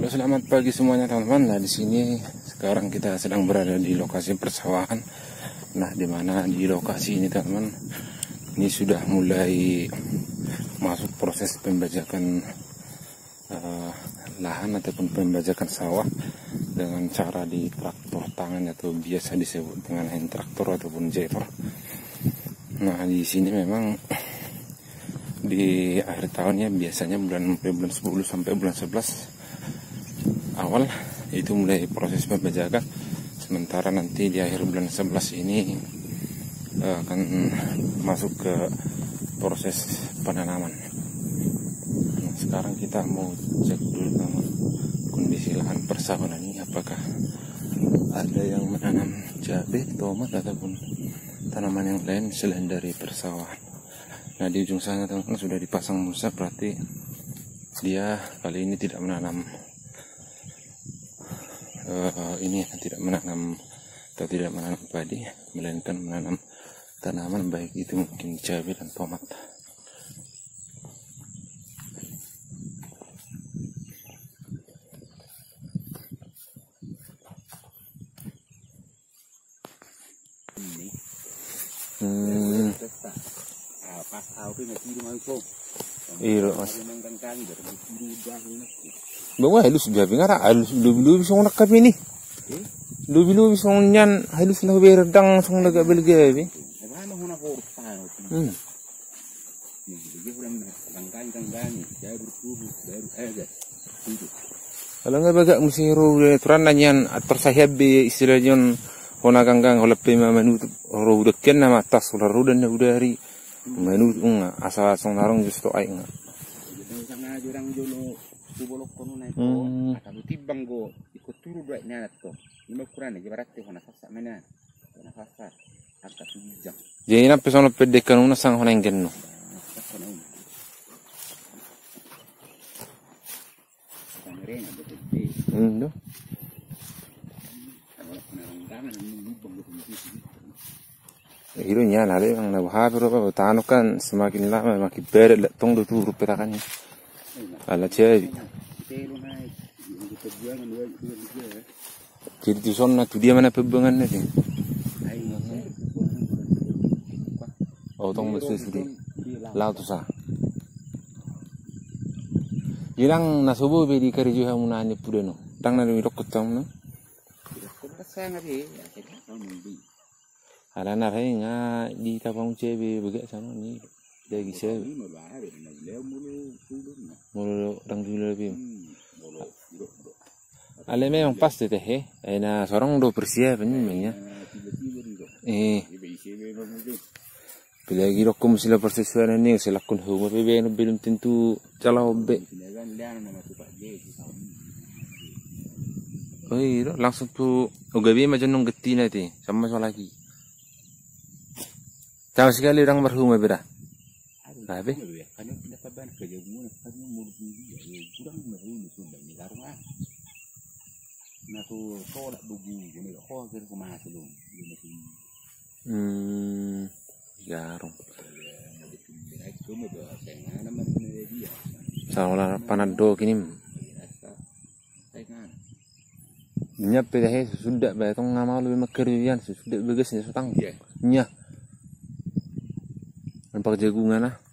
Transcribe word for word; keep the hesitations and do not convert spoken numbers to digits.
Halo, selamat pagi semuanya teman-teman. Nah, di sini sekarang kita sedang berada di lokasi persawahan. Nah, di mana di lokasi ini teman-teman, ini sudah mulai masuk proses pembajakan uh, lahan ataupun pembajakan sawah dengan cara di traktor tangan atau biasa disebut dengan hand traktor ataupun javer. Nah, di sini memang di akhir tahun ya, biasanya bulan bulan sepuluh sampai bulan sebelas awal itu mulai proses pembajakan, sementara nanti di akhir bulan sebelas ini uh, akan masuk ke proses penanaman. Nah, sekarang kita mau cek dulu teman, kondisi lahan persawahan ini, apakah ada yang menanam cabai, tomat ataupun tanaman yang lain selain dari persawahan. Nah, di ujung sana teman-teman sudah dipasang mulsa, berarti dia kali ini tidak menanam Uh, ini tidak menanam atau tidak menanam padi, melainkan menanam tanaman, baik itu mungkin cabai dan tomat. Hmm. Iya, Mas. Bawa halus biar ngara halus lubi-lubi song nak kapi ni. Lubi-lubi song nyan halus lah berdang song lega belga bi. Hmm. Kalau nggak bagak mesti ro turan nanyan atur sahab bi istilahnya hona ganggang hola pema manu ro dekken nama tas hola ro dan udari manu unga asal song narong justo ai nga. Hmm. Tibang go ikut turu dua nyala to. Lima kurang aja berarti hona sasak mana. Hona sasak harta tujang. Jadi na pesono pedekan una sang hona inggenno. Hmm. Hiro nyala le ang nabahapiro pa tano kan semakin lama makin berat tong do turu petakannya. Ala ceri. Jadi tu sonna tu dia mana pebangan ni? Oh, tong mesti sudi. Lau tu sah. Jirang nasubu be di kerja hamuna ni pudeno. Tang na rok kutam no. Ada narai nga di tapang cebe begak sama ni. Dari saya. Mulu orang dulu lebih. Ale memang pasti teh eh. Nah, seorang do persiapan ini ya. Eh. Bila lagi rokum sila persesuaian ini, sila kun huma bebe belum tentu calau be. Oh iya, langsung tu ugabi macam nong geti nanti, sama soal lagi. Tahu sekali orang berhuma beda. Apa? Hmm, jarung. Salah panado kini. Nyap dah sudah betong ngamal lebih makerian sudah bagus ni sutang. Nya. Nampak jagungan ah.